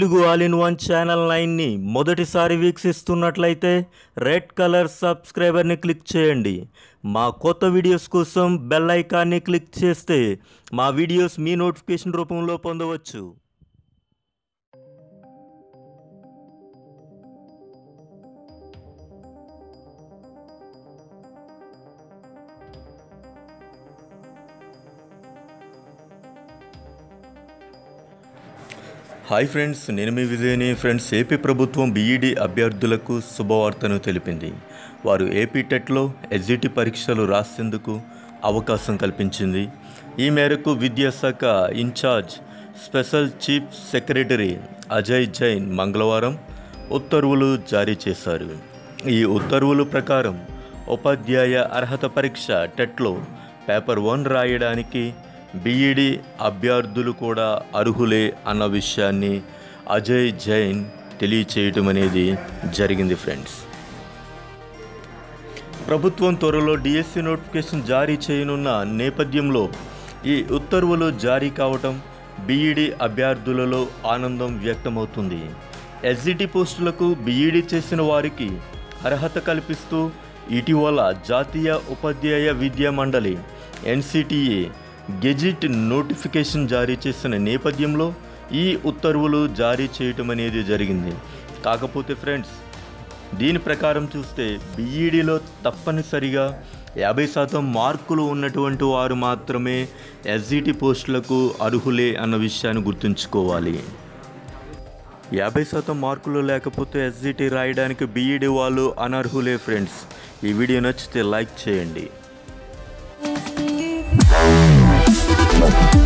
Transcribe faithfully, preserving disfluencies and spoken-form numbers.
Telugu all in one channel నైన్ని మొదటిసారి వీక్షిస్తున్నట్లయితే రెడ్ కలర్ సబ్స్క్రైబర్ని క్లిక్ చేయండి. మా కొత్త వీడియోస్ కోసం బెల్ ఐకాన్ని క్లిక్ చేస్తే మా వీడియోస్ మీ నోటిఫికేషన్ రూపంలో పొందవచ్చు. హాయ్ ఫ్రెండ్స్, నేను మీ విజయని. ఫ్రెండ్స్, ఏపీ ప్రభుత్వం బీఈడీ అభ్యర్థులకు శుభవార్తను తెలిపింది. వారు ఏపీ టెట్లో ఎస్జిటి పరీక్షలు రాసేందుకు అవకాశం కల్పించింది. ఈ మేరకు విద్యాశాఖ in charge special chief secretary Ajay Jain మంగళవారం ఉత్తర్వులు జారీ చేశారు. ఈ ఉత్తర్వుల ప్రకారం ఉపాధ్యాయ అర్హత పరీక్ష టెట్లో పేపర్ వన్ రాయడానికి బీఈడీ అభ్యర్థులు కూడా అర్హులే అన్న విషయాన్ని అజయ్ జైన్ తెలియచేయటం అనేది జరిగింది. ఫ్రెండ్స్, ప్రభుత్వం త్వరలో డిఎస్సి నోటిఫికేషన్ జారీ చేయనున్న నేపథ్యంలో ఈ ఉత్తర్వులు జారీ కావటం బీఈడీ అభ్యర్థులలో ఆనందం వ్యక్తమవుతుంది. ఎస్జిటి పోస్టులకు బీఈడీ చేసిన వారికి అర్హత కల్పిస్తూ ఇటీవల జాతీయ ఉపాధ్యాయ విద్యా మండలి ఎన్సిటిఏ గెజిట్ నోటిఫికేషన్ జారీ చేసిన నేపథ్యంలో ఈ ఉత్తర్వులు జారీ చేయటం అనేది జరిగింది. కాకపోతే ఫ్రెండ్స్, దీని ప్రకారం చూస్తే బీఈడీలో తప్పనిసరిగా యాభై శాతం మార్కులు ఉన్నటువంటి వారు మాత్రమే ఎస్జిటి పోస్టులకు అర్హులే అన్న విషయాన్ని గుర్తుంచుకోవాలి. యాభై శాతం మార్కులు లేకపోతే ఎస్జిటి రాయడానికి బీఈడీ వాళ్ళు అనర్హులే. ఫ్రెండ్స్, ఈ వీడియో నచ్చితే లైక్ చేయండి.